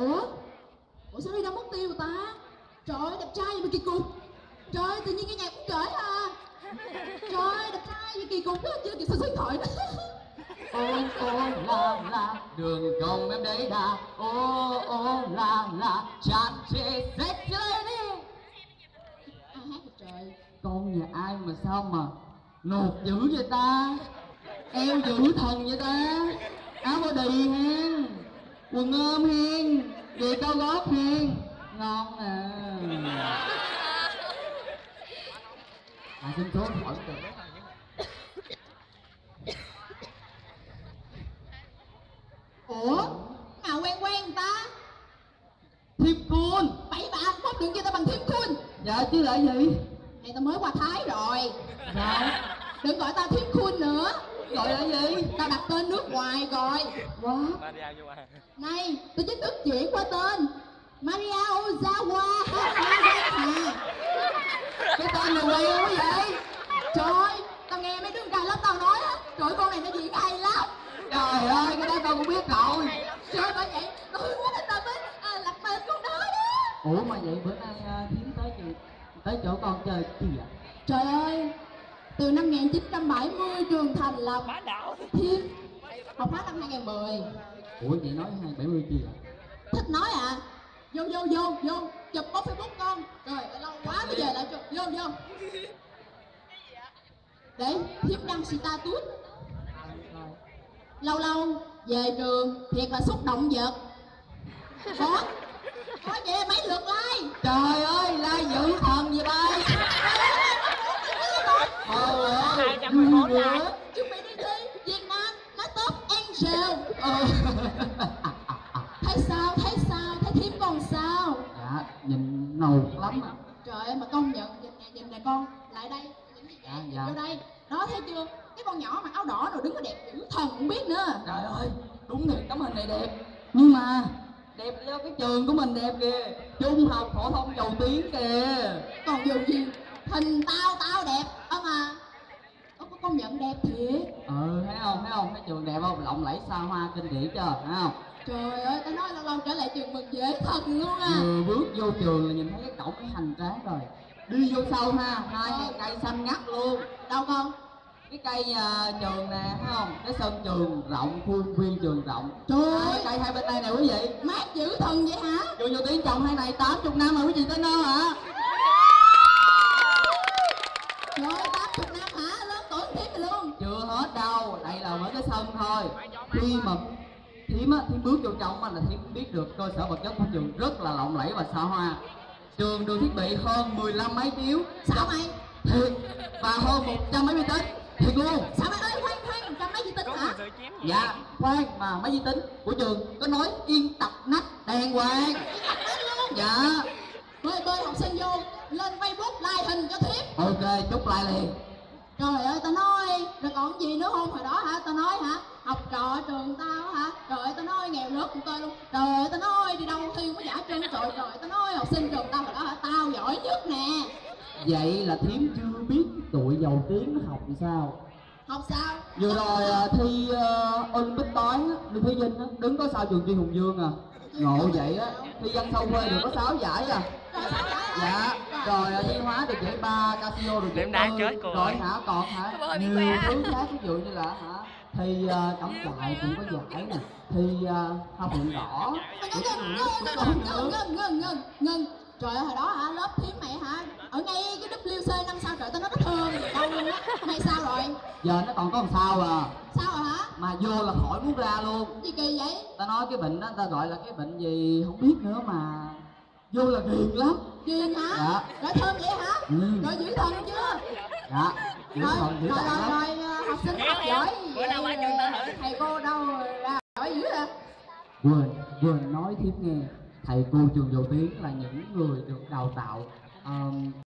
Ủa? Ủa sao đi đâu mất tiêu ta? Trời ơi đẹp trai gì mà kỳ cục. Trời ơi tự nhiên cái nhạc cũng kể à. Trời ơi đẹp trai gì kỳ cục đó, chưa kịp số điện thoại nữa. Ô la đường công em đấy đà. Ô la chán chê sexy lady. Ai hát vậy trời? Con nhà ai mà sao mà nột dữ vậy ta? Eo dữ thần vậy ta? Áo body hen, quần ôm hen, giày cao gót hen, ngon à. Xin số hỏi được. Ủa? Nào quen quen ta? Thiếp Kun. Bậy bạ, bóp đường kia ta bằng Thiếp Kun. Dạ chứ lại gì? Này ta mới qua Thái rồi. Sao? Đừng gọi tao Thiếp Kun nữa. Gọi là gì? Tao đặt tên nước ngoài rồi. What? Này, tôi chính thức chuyển qua tên Maria Ozawa. Cái tên này quen quá vậy? Trời ơi, tao nghe mấy đứa trai lớp tao nói á, trời ơi, con này nó diễn hay lắm. Trời ơi, cái đó tao cũng biết rồi. Trời ơi, bởi vậy tôi muốn người ta mới lập tên con đó đó. Ủa mà vậy bữa nay Thiếm tới chỗ con chơi chi vậy? Trời ơi, từ năm 1970 trường thành lập Thiếm học hết năm 2010. Ủa vậy nói 270 chi vậy? Thích nói à? Vô chụp có Facebook con. Rồi lâu quá bây giờ lại chụp vô. Để Thiếm đăng status. Lâu lâu về trường thiệt là xúc động vật. Có vậy mấy lượt like. Trời ơi, like dữ thần vậy bay. Trời ơi, 214 like. Chuẩn bị đi thi Việt Nam nó top Angel. Thấy sao? Thấy Thiếm con sao? Dạ, nhìn nầu lắm à. Trời ơi mà công nhận, nhìn nè con, lại đây. Dạ. Vô đây. Đó thấy chưa? Cái con nhỏ mặc áo đỏ rồi đứng có đẹp dữ thần cũng biết nữa. Trời ơi, đúng thiệt tấm hình này đẹp. Nhưng mà đẹp do cái trường của mình đẹp kìa. Trung học phổ thông Dầu Tiếng kìa. Còn dù gì hình tao đẹp mà có công nhận đẹp thiệt. Thấy không? Cái trường đẹp không? Lộng lẫy xa hoa kinh điển chưa? Thấy không? Trời ơi, tao nói lâu lâu trở lại trường mừng dễ thật luôn à. Vừa bước vô trường là nhìn thấy cái cổng cái hành tráng rồi. Đi vô sau ha, hai cây xanh ngắt luôn. Đâu con? Cái cây trường nè, thấy không? Cái sân trường rộng, khuôn viên trường rộng. Trời ơi, Cây hai bên đây nè quý vị. mát dữ thần vậy hả? Trường Vô Tiếng trồng hai này 80 năm rồi quý vị tin không hả? Trời ơi, 80 năm hả? Lớn tuổi Thiếm rồi luôn. Chưa hết đâu, đây là mới cái sân thôi. Khi mà Thiếm bước vô trong là Thiếm biết được cơ sở vật chất của trường rất là lộng lẫy và xa hoa. Trường được thiết bị hơn 15 máy chiếu. Sao mày? Thiệt. Và hơn 100 máy vi tính. Thiệt luôn. Sao mày ơi, khoan, trăm mấy vi tính hả? Dạ, khoan mà máy vi tính của trường có nói yên tập nách đàng hoàng. Dạ. Bơi học sinh vô, lên Facebook like hình cho Thiếm. Ok, chúc like liền. Trời ơi, tao nói, rồi còn gì nữa không? Hồi đó hả, tao nói hả, học trò ở trường tao hả, trời ơi, tao nói nghèo rớt cùng tôi luôn. Trời ơi, tao nói đi đâu thi không có giả trơn. Trời ơi, tao nói học sinh trường tao hồi đó hả, tao giỏi nhất nè. Vậy là Thiếm chưa biết tụi Dầu Tiếng nó học làm sao. Học sao? Vừa rồi thi Olympic toán đi thi Vinh đứng có sao trường Chuyên Hùng Dương à. Ngộ vậy á, thi văn sâu khuê được có 6 giải à. Dạ, rồi thi hóa được giải 3, casino được giải 4. Rồi hả, còn hả, nhiều thứ khác ví dụ như là hả, thi cắm trại cũng có giải nè, thi hoa phượng đỏ. Ngưng. Trời ơi, hồi đó hả, lớp Thiếm mày hả, ở ngay cái WC 5 sao, trời tao nói nó thơm đâu luôn á. Nay sao rồi? Giờ nó còn có làm sao à. Sao rồi hả? Mà vô là khỏi muốn ra luôn. Gì kỳ vậy? Ta nói cái bệnh đó ta gọi là cái bệnh gì không biết nữa mà vô là ghiền lắm. Ghiền hả? Dạ. Rồi thơm vậy hả? Rồi dữ thần chưa? Dạ. Dữ thần dữ tợn lắm. Rồi học sinh học giỏi thầy cô đâu ra giỏi dữ hả? Quên nói Thiếm nghe, thầy cô trường Dầu Tiếng là những người được đào tạo